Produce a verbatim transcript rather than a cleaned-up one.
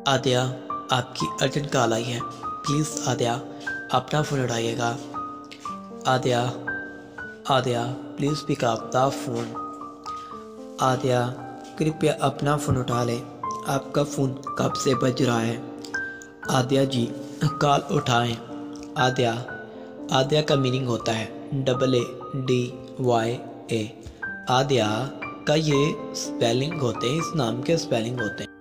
आद्या, आपकी urgent call आई है, please Aadya अपना फ़ोन उठाइएगा। Aadya, Aadya please pick up the phone. Aadya, कृपया अपना फ़ोन उठा लें, आपका फ़ोन कब से बज रहा है। आद्या जी, कॉल उठाएं। आद्या, आद्या का मीनिंग होता है double A D Y A. Aadya का ये स्पेलिंग होते हैं, इस नाम के स्पेलिंग होते हैं।